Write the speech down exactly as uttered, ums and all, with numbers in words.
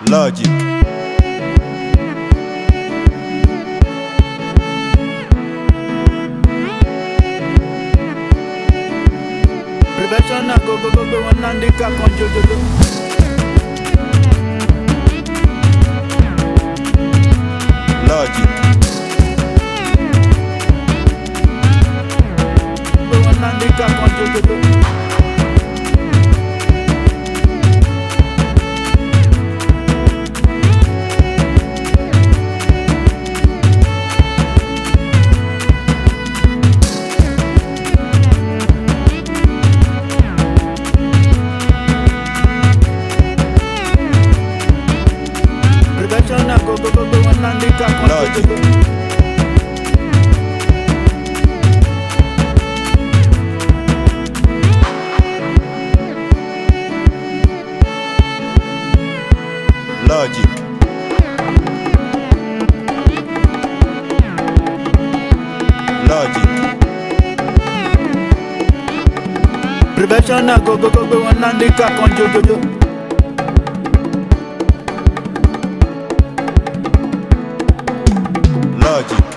Logic. Prevention na go go go go one and they can't control. Logic. Go one and they can't control. Go go go go one and they can't control. Logic. Logic. Prevention na go go go go one and they can't control. Logic.